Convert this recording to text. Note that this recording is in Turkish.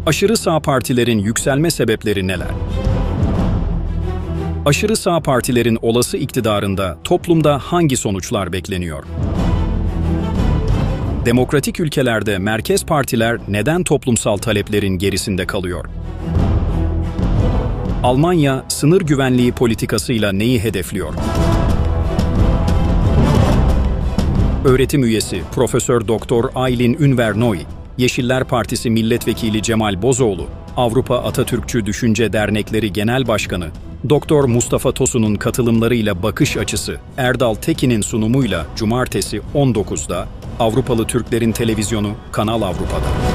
Aşırı sağ partilerin yükselme sebepleri neler? Aşırı sağ partilerin olası iktidarında toplumda hangi sonuçlar bekleniyor? Demokratik ülkelerde merkez partiler neden toplumsal taleplerin gerisinde kalıyor? Almanya sınır güvenliği politikasıyla neyi hedefliyor? Öğretim üyesi Profesör Doktor Aylin Ünvernoy, Yeşiller Partisi Milletvekili Cemal Bozoğlu, Avrupa Atatürkçü Düşünce Dernekleri Genel Başkanı Doktor Mustafa Tosun'un katılımlarıyla bakış açısı Erdal Tekin'in sunumuyla Cumartesi 19'da Avrupalı Türklerin Televizyonu Kanal Avrupa'da.